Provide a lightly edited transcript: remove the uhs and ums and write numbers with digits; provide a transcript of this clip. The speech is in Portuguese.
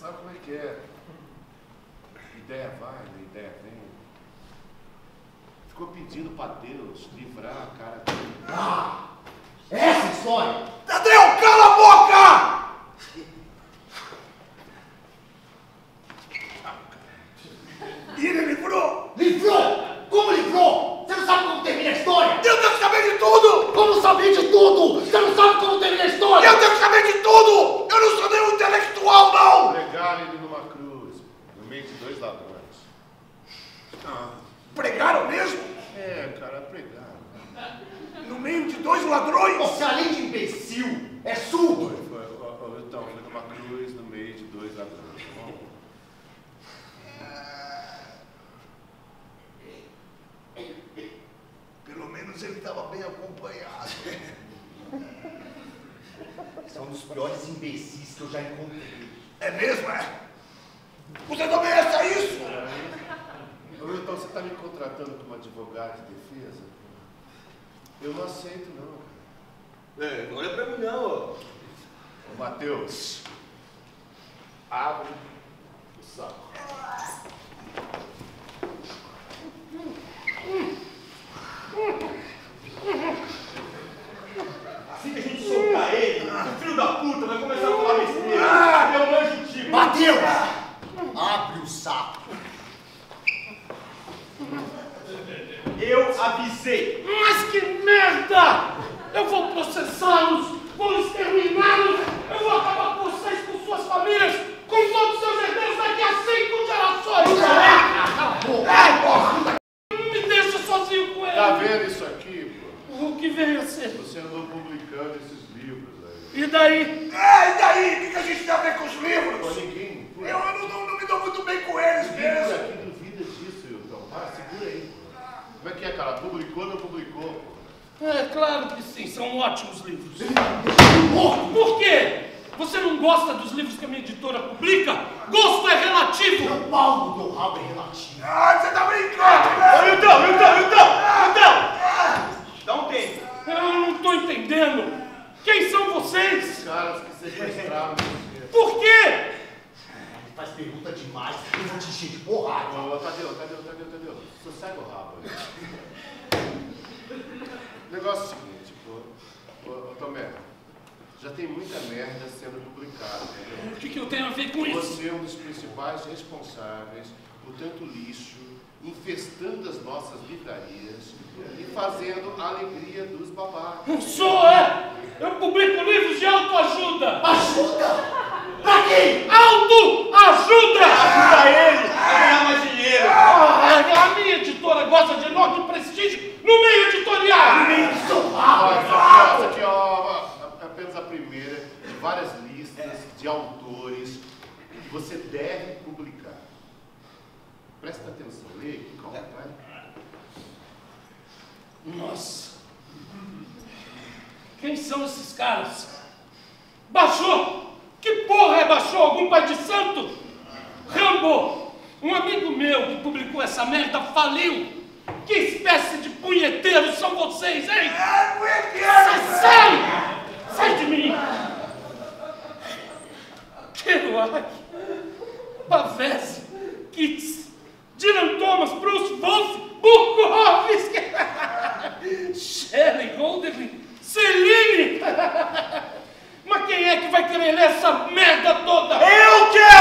Sabe como é que é? Ideia vai, ideia vem. Ficou pedindo para Deus livrar a cara dele. Ah! Essa história! Tadeu, cala a boca! E ele livrou? Livrou? Como livrou? Você não sabe como termina a história? Eu tenho que saber de tudo! Como saber de tudo? Você não sabe como termina a história? Eu tenho que saber de tudo! Eu não sou nenhum intelectual, não! Pregaram ele numa cruz, no meio de 2 ladrões. Pregaram mesmo? É, cara, pregaram. No meio de 2 ladrões? Você, além de imbecil, é surdo! Então, foi numa cruz, no meio de 2 ladrões. Pelo menos ele estava bem acompanhado. Você é um dos piores imbecis que eu já encontrei. É mesmo, é? Você também acha isso? Então, você está me contratando como advogado de defesa? Eu não aceito, não. É, não olha pra mim, não, ó. Ô, Matheus, abre o saco. Assim que a gente soltar ele, o filho da puta vai começar a falar besteira. Eu manjo tipo. Mateus! Abre o saco! Eu avisei. Mas que merda! Eu vou processá-los, vou exterminá-los, eu vou acabar com vocês, com suas famílias, com todos os seus herdeiros daqui a 5 gerações! Me deixa sozinho com ele! Tá vendo isso aqui, pô? O que vem a ser? Você andou publicando esses livros aí. E daí? E daí? O que a gente tem a ver com os livros? Pô, ninguém... Eu não me dou muito bem com eles Ninguém por mesmo. aqui duvida disso, Hilton. Para, segura aí, pô. Como é que é, cara? Publicou ou não publicou, pô? É claro que sim, são ótimos livros. Por quê? Você não gosta dos livros que a minha editora publica? Gosto é relativo! O pau do teu rabo é relativo. Você tá brincando, né? Então! Dá um tempo. Eu não estou entendendo. Quem são vocês? Os caras que sequestraram você. Por quê? Ele faz pergunta demais, eu vou te encher de porrada. Ô, Tadeu. Sossega o rabo aí. O negócio é o seguinte, pô. Ô, Tomé, já tem muita merda sendo publicada, entendeu? O que eu tenho a ver com isso? Você é um dos principais responsáveis por tanto lixo, infestando as nossas livrarias e fazendo a alegria dos babacas. Não sou, é? Eu publico livros de autoajuda! Ajuda! Pra quem? Autoajuda! Ajuda ele a ganhar mais dinheiro. A minha editora gosta de enorme prestígio no meio editorial! No meio do seu Ó, rabo! essa aqui, ó, é apenas a primeira de várias listas de autores que você deve publicar. Presta atenção, lê aqui, calma, vai. Nossa! Quem são esses caras? Baixou! Que porra é Baixou? Algum pai de santo? Rambo! Um amigo meu que publicou essa merda faliu! Que espécie de punheteiros são vocês, hein? Sai de mim! Kerouac, Pavese, Keats, Dylan Thomas, Bruce, Wolf, Bukowski, Shelley, Holderlin, Celine! Mas quem é que vai querer ler essa merda toda? Eu quero!